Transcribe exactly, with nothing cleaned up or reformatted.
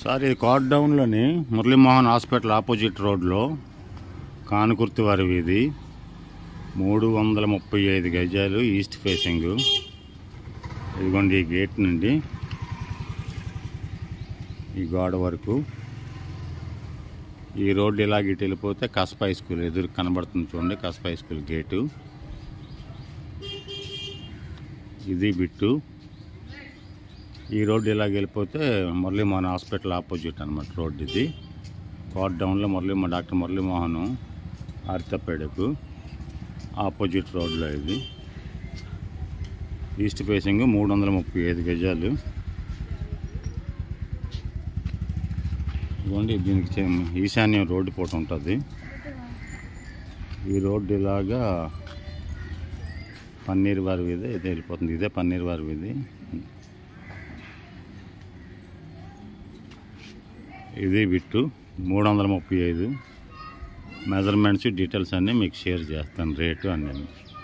Sir ఇది కాట్ డౌన్లోని మురళీమోహన్ హాస్పిటల్ ఆపోజిట్ రోడ్లో కానుకుర్తి వారి వీధి, మూడు వందల ముప్పై ఐదు గజాలు ఈస్ట్ ఫేసింగ్. ఇదిగోండి ఈ గేట్ నుండి ఈ గోడ వరకు ఈ రోడ్డు ఇలాగ ఇటు వెళ్ళిపోతే కస్బ హై స్కూల్ ఎదురు కనబడుతుంది చూడండి. కస్బ హై స్కూల్ గేటు ఇది బిట్టు. ఈ రోడ్డు ఇలాగ వెళ్ళిపోతే మురళీమోహన్ హాస్పిటల్ ఆపోజిట్ అనమాట రోడ్డు ఇది. కాట్ డౌన్లో Muralimohan doctor Muralimohan orthopaedic opposite రోడ్లో ఇది. ఈస్ట్ ఫేసింగ్ మూడు వందల ముప్పై ఐదు గజాలు. ఇదిగోండి దీనికి ఈశాన్యం రోడ్డు పూట ఉంటుంది. ఈ రోడ్డు ఇలాగా పన్నీర్ వారి వీధి ఇదే వెళ్ళిపోతుంది. ఇదే పన్నీర్ వారి వీధి. ఇది బిట్టు మూడు వందల ముప్పై ఐదు. మెజర్మెంట్స్ డీటెయిల్స్ అన్నీ మీకు షేర్ చేస్తాను, రేటు అన్నీ.